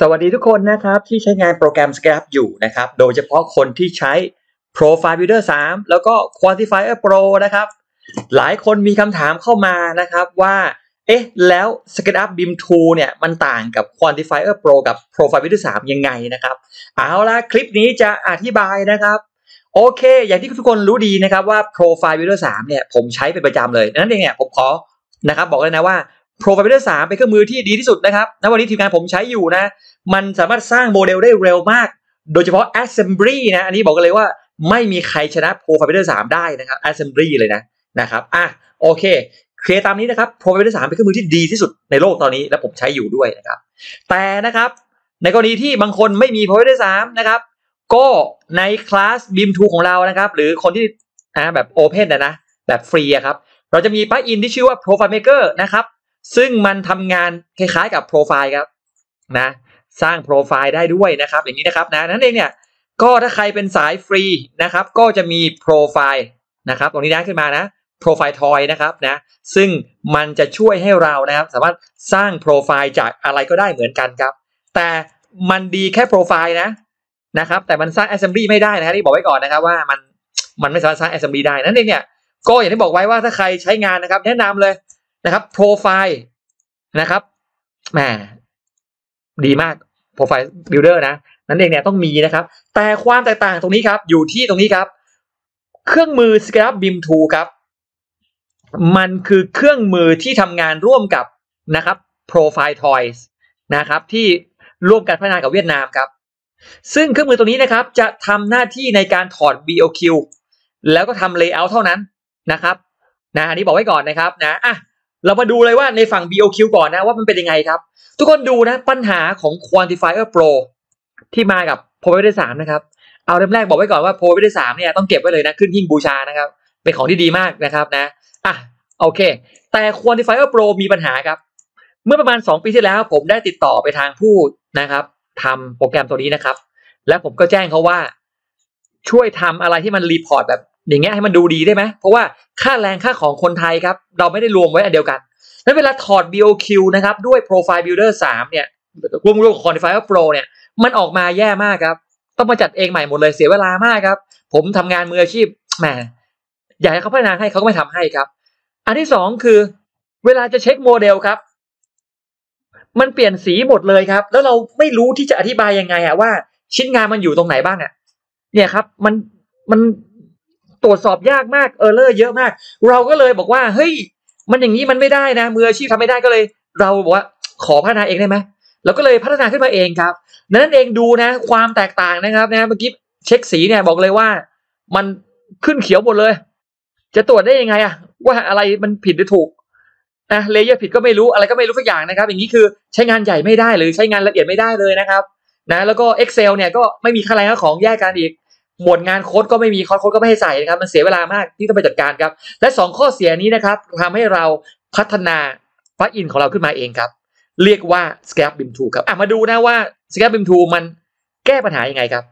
สวัสดีทุกคนนะครับที่ใช้งานโปรแกรม Scrap อยู่นะครับโดยเฉพาะคนที่ใช้ Profile Builder 3แล้วก็ Quantifier Pro นะครับหลายคนมีคำถามเข้ามานะครับว่าแล้ว Scrap BIM 2เนี่ยมันต่างกับ Quantifier Pro กับ Profile Builder 3ยังไงนะครับเอาล่ะคลิปนี้จะอธิบายนะครับโอเคอย่างที่ทุกคนรู้ดีนะครับว่า Profile Builder 3เนี่ยผมใช้เป็นประจำเลยนั้นเองเนี่ยผมขอนะครับบอกเลยนะว่า Profile Builder 3เป็นเครื่องมือที่ดีที่สุดนะครับณวันนี้ทีมงานผมใช้อยู่นะมันสามารถสร้างโมเดลได้เร็วมากโดยเฉพาะ Assembly นะอันนี้บอกกันเลยว่าไม่มีใครชนะ Profile Builder 3ได้นะครับ Assembly เลยนะครับโอเคเคลียร์ตามนี้นะครับ Profile Builder 3เป็นเครื่องมือที่ดีที่สุดในโลกตอนนี้และผมใช้อยู่ด้วยนะครับแต่นะครับในกรณีที่บางคนไม่มี Profile Builder 3นะครับก็ในคลาส BIM 2ของเรานะครับหรือคนที่แบบ Open นะแบบฟรีครับเราจะมีปลั๊กอินที่ชื่อว่า Profile Maker นะครับซึ่งมันทำงานคล้ายๆกับ Profile ครับนะสร้างโปรไฟล์ได้ด้วยนะครับอย่างนี้นะครับนั่นเองเนี่ยก็ถ้าใครเป็นสายฟรีนะครับก็จะมีโปรไฟล์นะครับตรงนี้ขึ้นมานะโปรไฟล์ทอยนะครับซึ่งมันจะช่วยให้เรานะครับสามารถสร้างโปรไฟล์จากอะไรก็ได้เหมือนกันครับแต่มันดีแค่โปรไฟล์นะครับแต่มันสร้าง assembly ไม่ได้นะครับที่บอกไว้ก่อนนะครับว่ามันไม่สามารถสร้าง assembly ได้นั่นเองเนี่ยก็อย่างที่บอกไว้ว่าถ้าใครใช้งานนะครับแนะนำเลยนะครับโปรไฟล์นะครับแหมดีมาก Profile Builder นั่นเองเนี่ยต้องมีนะครับแต่ความแตกต่างตรงนี้ครับอยู่ที่ตรงนี้ครับเครื่องมือ Scrap BIM 2ครับมันคือเครื่องมือที่ทำงานร่วมกับนะครับ Profile Toys นะครับที่ร่วมกันพัฒนากับเวียดนามครับซึ่งเครื่องมือตัวนี้นะครับจะทำหน้าที่ในการถอด BOQ แล้วก็ทำ Layout เท่านั้นนะครับอันนี้บอกไว้ก่อนนะครับเรามาดูเลยว่าในฝั่ง BOQ ก่อนนะว่ามันเป็นยังไงครับทุกคนดูนะปัญหาของ Quantifier Pro ที่มากับ Profile Builder 3นะครับเอาเริ่มแรกบอกไว้ก่อนว่า Profile Builder 3เนี่ยต้องเก็บไว้เลยนะขึ้นหิ้งบูชานะครับเป็นของที่ดีมากนะครับโอเคแต่ Quantifier Pro มีปัญหาครับเมื่อประมาณ2 ปีที่แล้วผมได้ติดต่อไปทางผู้นะครับทำโปรแกรมตัวนี้นะครับแล้วผมก็แจ้งเขาว่าช่วยทำอะไรที่มันรีพอร์ตแบบอย่างเงี้ยให้มันดูดีได้ไหมเพราะว่าค่าแรงค่าของคนไทยครับเราไม่ได้รวมไว้อันเดียวกันแล้วเวลาถอด BOQ นะครับด้วย Profile Builder 3เนี่ยรวมกับ Quantifier Pro เนี่ยมันออกมาแย่มากครับต้องมาจัดเองใหม่หมดเลยเสียเวลามากครับผมทำงานมืออาชีพแหมอยากให้เขาพัฒนาให้เขาก็ไม่ทำให้ครับอันที่2คือเวลาจะเช็คโมเดลครับมันเปลี่ยนสีหมดเลยครับแล้วเราไม่รู้ที่จะอธิบายยังไงว่าชิ้นงานมันอยู่ตรงไหนบ้างเนี่ยครับมันตรวจสอบยากมากเออร์เลอร์เยอะมากเราก็เลยบอกว่าเฮ้ยมันอย่างนี้มันไม่ได้นะมืออาชีพทำไม่ได้ก็เลยเราบอกว่าขอพัฒนาเองได้ไหมเราก็เลยพัฒนาขึ้นมาเองครับนั้นเองดูนะความแตกต่างนะครับเมื่อกี้เช็คสีเนี่ยบอกเลยว่ามันขึ้นเขียวหมดเลยจะตรวจได้ยังไงว่าอะไรมันผิดหรือถูกเลเยอร์ผิดก็ไม่รู้อะไรก็ไม่รู้สักอย่างนะครับอย่างนี้คือใช้งานใหญ่ไม่ได้หรือใช้งานละเอียดไม่ได้เลยนะครับแล้วก็ Excel เนี่ยก็ไม่มีค่าแรงค่าของแยกกันอีกหมวดงานโค้ดก็ไม่มีโค้ดก็ไม่ให้ใส่นะครับมันเสียเวลามากที่ต้องไปจัดการครับและ2ข้อเสียนี้นะครับทำให้เราพัฒนาปลั๊กอินของเราขึ้นมาเองครับเรียกว่า Scrap BIM 2ครับมาดูนะว่า Scrap BIM 2มันแก้ปัญหายังไงครับ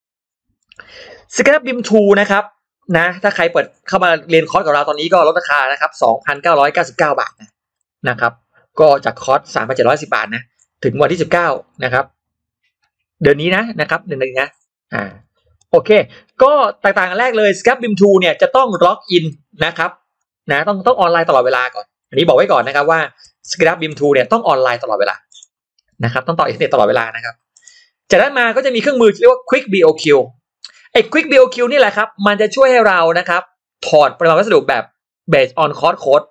Scrap BIM 2นะครับถ้าใครเปิดเข้ามาเรียนคอร์สกับเราตอนนี้ก็ลดราคานะครับ 2,999 บาทนะครับก็จากคอร์ส 3,710 บาทถึงวันที่19นะครับเดือนนี้นะครับเดือนนี้โอเคก็แตกต่างกันแรกเลย Scrap BIM 2เนี่ยจะต้องล็อกอินนะครับต้องออนไลน์ตลอดเวลาก่อนอันนี้บอกไว้ก่อนนะครับว่า Scrap BIM 2เนี่ยต้องออนไลน์ตลอดเวลานะครับต้องต่ออินเทอร์เน็ตตลอดเวลานะครับจากนั้นมาก็จะมีเครื่องมือเรียกว่า Quick BOQ Quick BOQ นี่แหละครับมันจะช่วยให้เรานะครับถอดปริมาณวัสดุแบบ based on cost code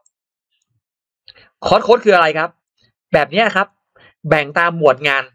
คืออะไรครับแบบนี้ครับแบ่งตามหมวดงาน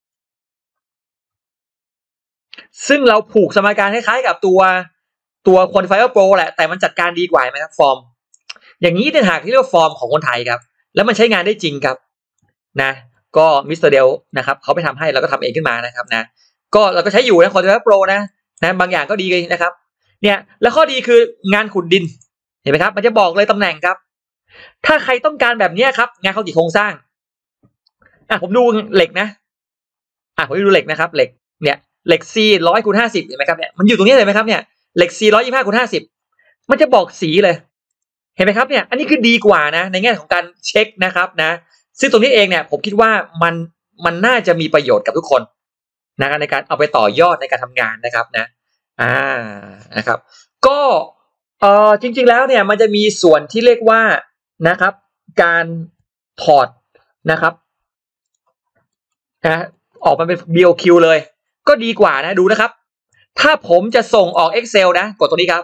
ซึ่งเราผูกสมการคล้ายๆกับตัว Quantifier Pro แหละแต่มันจัดการดีกว่าไหมครับฟอร์มอย่างนี้ต่างหากที่เรียกว่าฟอร์มของคนไทยครับแล้วมันใช้งานได้จริงครับก็มิสเตอร์เดลนะครับเขาไปทำให้เราก็ทำเองขึ้นมานะครับก็เราก็ใช้อยู่Quantifier Proบางอย่างก็ดีนะครับเนี่ยแล้วข้อดีคืองานขุดดินเห็นไหมครับมันจะบอกเลยตำแหน่งครับถ้าใครต้องการแบบนี้ครับงานเขากี่โครงสร้างผมดูเหล็กผมดูเหล็กนะครับเหล็กเนี่ยเหล็ก C 100 คูณ 50เห็นไหมครับเนี่ยมันอยู่ตรงนี้เลยไหมครับเนี่ยเหล็ก C 125 คูณ 50มันจะบอกสีเลยเห็นไหมครับเนี่ยอันนี้คือดีกว่าในแง่ของการเช็คนะครับซึ่งตรงนี้เองเนี่ยผมคิดว่ามันน่าจะมีประโยชน์กับทุกคนนะครับในการเอาไปต่อยอดในการทำงานนะครับนะนะครับก็จริงๆแล้วเนี่ยมันจะมีส่วนที่เรียกว่านะครับการถอดนะครับออกมาเป็น BOQ เลยก็ดีกว่านะดูนะครับถ้าผมจะส่งออก Excel นะกดตัวนี้ครับ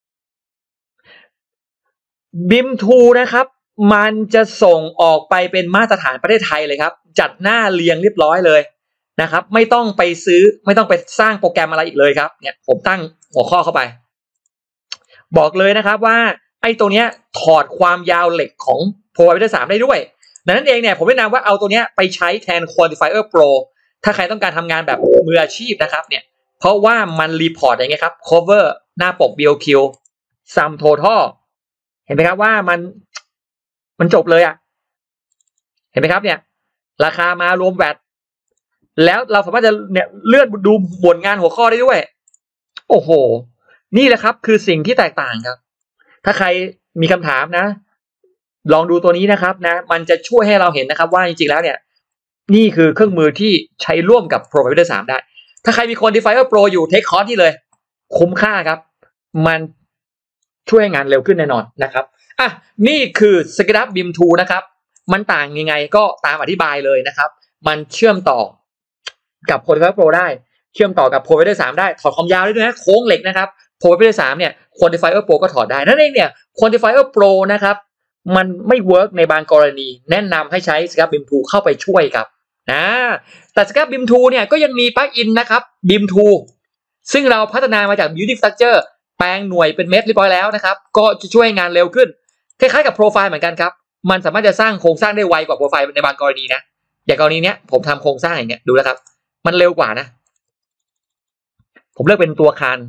BIM2 นะครับมันจะส่งออกไปเป็นมาตรฐานประเทศไทยเลยครับจัดหน้าเรียงเรียบร้อยเลยนะครับไม่ต้องไปซื้อไม่ต้องไปสร้างโปรแกรมอะไรอีกเลยครับเนี่ยผมตั้งหัวข้อเข้าไปบอกเลยนะครับว่าไอ้ตัวเนี้ยถอดความยาวเหล็กของ Provider 3 ได้ด้วยดังนั้นเองเนี่ยผมแนะนำว่าเอาตัวเนี้ยไปใช้แทน Quantifier Pro ถ้าใครต้องการทำงานแบบมืออาชีพนะครับเนี่ยเพราะว่ามันรีพอร์ตอย่างเงี้ยครับ cover หน้าปก BOQ sum total เห็นไหมครับว่ามันจบเลยอ่ะเห็นไหมครับเนี่ยราคามารวมแวตแล้วเราสามารถจะเนี่ยเลื่อนดูบทงานหัวข้อได้ด้วยโอ้โหนี่แหละครับคือสิ่งที่แตกต่างครับถ้าใครมีคำถามนะลองดูตัวนี้นะครับนะมันจะช่วยให้เราเห็นนะครับว่าจริงๆแล้วเนี่ยนี่คือเครื่องมือที่ใช้ร่วมกับ Provider 3 ได้ถ้าใครมี Quantifier Pro อยู่เทคคอร์สที่เลยคุ้มค่าครับมันช่วยให้งานเร็วขึ้นแน่นอนนะครับนี่คือ SketchUp BIM 2 นะครับมันต่างยังไงก็ตามอธิบายเลยนะครับมันเชื่อมต่อกับ Quantifier Pro ได้เชื่อมต่อกับ Provider 3 ได้ถอดความยาวได้ด้วยนะโค้งเหล็กนะครับ Provider 3 เนี่ย Quantifier Pro ก็ถอดได้นั่นเองเนี่ย Quantifier Pro นะครับมันไม่เวิร์กในบางกรณีแนะนำให้ใช้ SketchUp BIM 2 เข้าไปช่วยครับแต่ SketchUp BIM 2 เนี่ยก็ยังมีปลั๊กอินนะครับ BIM 2 ซึ่งเราพัฒนามาจาก Building Structure แปลงหน่วยเป็นเม็ดเรียบร้อยแล้วนะครับก็จะช่วยงานเร็วขึ้นคล้ายๆกับโปรไฟล์เหมือนกันครับมันสามารถจะสร้างโครงสร้างได้ไวกว่าโปรไฟล์ในบางกรณีนะอย่างกรณีเนี้ยผมทำโครงสร้างอย่างเงี้ยดูแล้วครับมันเร็วกว่านะผมเลือกเป็นตัวคาน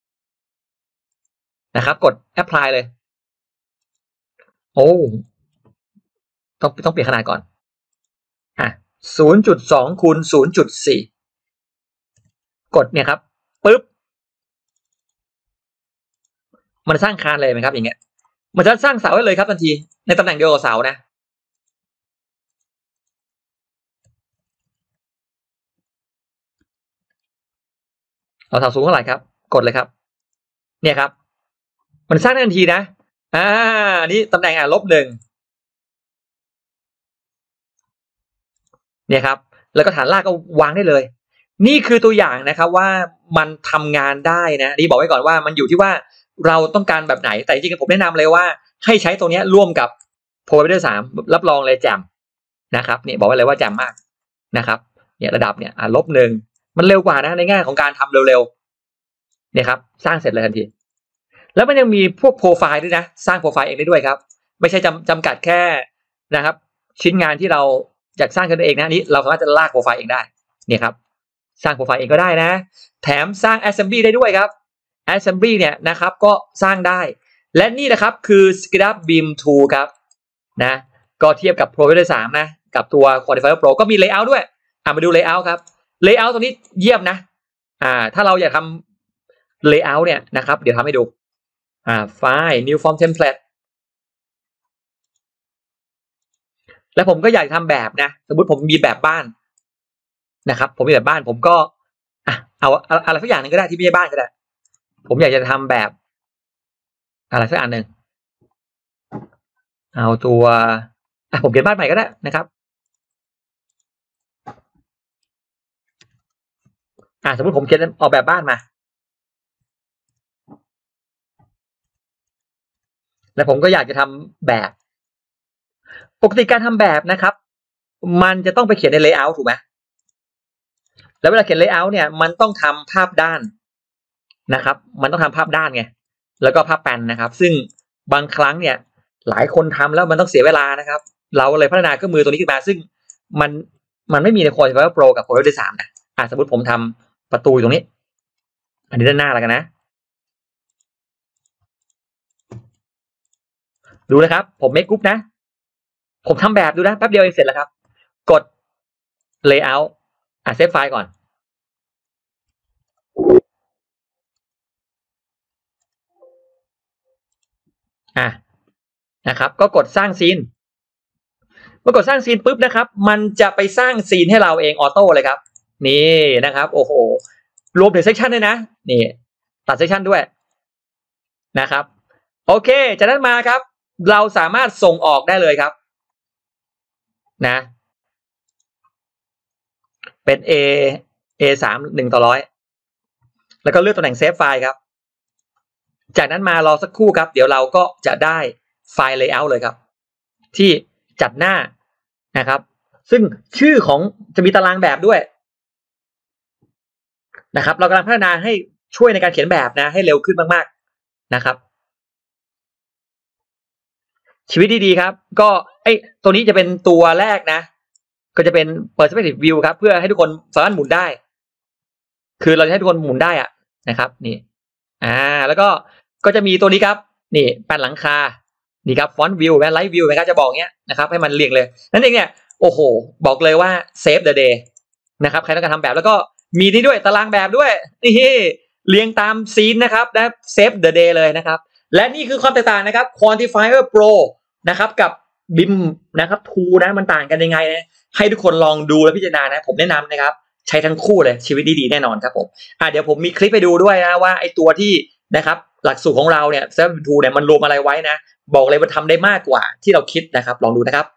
นะครับกด apply เลยโอ้ต้องเปลี่ยนขนาดก่อน0.2 คูณ 0.4 กดเนี่ยครับปึ๊บมันสร้างคานเลยไหมครับอย่างเงี้ยมันจะสร้างเสาได้เลยครับทันทีในตำแหน่งเดียวกับเสานะเอาเสาสูงเท่าไหร่ครับกดเลยครับเนี่ยครับมันสร้างได้ทันทีนะนี่ตำแหน่ง-1เนี่ยครับแล้วก็ฐานรากก็วางได้เลยนี่คือตัวอย่างนะครับว่ามันทำงานได้นะนี่บอกไว้ก่อนว่ามันอยู่ที่ว่าเราต้องการแบบไหนแต่จริงๆผมแนะนำเลยว่าให้ใช้ตัวนี้ร่วมกับ Provider 3 รับรองเลยแจ่มนะครับเนี่ยบอกไว้เลยว่าแจ่มมากนะครับเนี่ยระดับเนี่ย-1มันเร็วกว่านะในแง่ของการทำเร็วๆเนี่ยครับสร้างเสร็จเลยทันทีแล้วมันยังมีพวกโปรไฟล์ด้วยนะสร้างโปรไฟล์เองได้ด้วยครับไม่ใช่จำกัดแค่นะครับชิ้นงานที่เราอยากสร้างกันเองนะนี้เราสามารถจะลากโปรไฟล์เองได้เนี่ยครับสร้างโปรไฟล์เองก็ได้นะแถมสร้าง assembly ได้ด้วยครับ assembly เนี่ยนะครับก็สร้างได้และนี่นะครับคือ SketchUp BIM 2 ครับนะก็เทียบกับ Provider 3 นะกับตัว Quantifier Pro ก็มี layout ด้วยมาดู layout ครับ layout ตัวนี้เยี่ยมนะถ้าเราอยากทำ layout เนี่ยนะครับเดี๋ยวทำให้ดูไฟล์ new form template แล้วผมก็อยากทำแบบนะสมมุติผมมีแบบบ้านนะครับผมมีแบบบ้านผมก็เอาอะไรสักอย่างหนึ่งก็ได้ที่ไม่ใช่บ้านก็ได้ผมอยากจะทำแบบอะไรสักอันหนึ่งเอาตัวผมเขียนบ้านใหม่ก็ได้นะครับสมมติผมเขียนออกแบบบ้านมาแล้วผมก็อยากจะทำแบบปกติการทำแบบนะครับมันจะต้องไปเขียนใน layout ถูกไหมแล้วเวลาเขียน layout เนี่ยมันต้องทำภาพด้านนะครับมันต้องทำภาพด้านไงแล้วก็ภาพแปลนนะครับซึ่งบางครั้งเนี่ยหลายคนทำแล้วมันต้องเสียเวลานะครับเราเลยพัฒนาเครื่องมือตัวนี้ขึ้นมาซึ่งมันไม่มีใน Quantifier Pro กับ Provider 3 นะสมมติผมทำประตูตรงนี้อันนี้ด้านหน้าแล้วกันนะดูนะครับผมเมคกรุ๊ปนะผมทำแบบดูนะแป๊บเดียวเองเสร็จแล้วครับกด layout เซฟไฟล์ก่อนนะครับก็กดสร้างซีนมื่อกดสร้างซีนปุ๊บนะครับมันจะไปสร้างซีนให้เราเองออโต้เลยครับนี่นะครับโอ้โหรวมถึงเซสชันด้วยนะนี่ตัดเซสชันด้วยนะครับโอเคจากนั้นมาครับเราสามารถส่งออกได้เลยครับนะเป็น A3 1/100แล้วก็เลือกตำแหน่งเซฟไฟล์ครับจากนั้นมารอสักครู่ครับเดี๋ยวเราก็จะได้ไฟล์ layout เลยครับที่จัดหน้านะครับซึ่งชื่อของจะมีตารางแบบด้วยนะครับเรากำลังพัฒนาให้ช่วยในการเขียนแบบนะให้เร็วขึ้นมากๆนะครับชีวิตดีๆครับก็ตัวนี้จะเป็นตัวแรกนะก็จะเป็น perspective view ครับเพื่อให้ทุกคนสามารถหมุนได้คือเราจะให้ทุกคนหมุนได้อะนะครับนี่แล้วก็จะมีตัวนี้ครับนี่แผ่นหลังคานี่ครับ font view และ light view นะครับจะบอกเงี้ยนะครับให้มันเรียงเลยนั่นเองเนี่ยโอ้โหบอกเลยว่า save the day นะครับใครต้องการทำแบบแล้วก็มีนี่ด้วยตารางแบบด้วยนี่เรียงตามซีนนะครับนะ save the day เลยนะครับและนี่คือความแตกต่างนะครับ quantifier pro นะครับกับ BIM นะครับ tool นะมันต่างกันยังไงนะให้ทุกคนลองดูและพิจารณานะผมแนะนำนะครับใช้ทั้งคู่เลยชีวิตดีๆแน่นอนครับผมเดี๋ยวผมมีคลิปไปดูด้วยนะว่าไอ้ตัวที่นะครับหลักสูตรของเราเนี่ย Self Tool เนี่ยมันรวมอะไรไว้นะบอกเลยว่าทำได้มากกว่าที่เราคิดนะครับลองดูนะครับ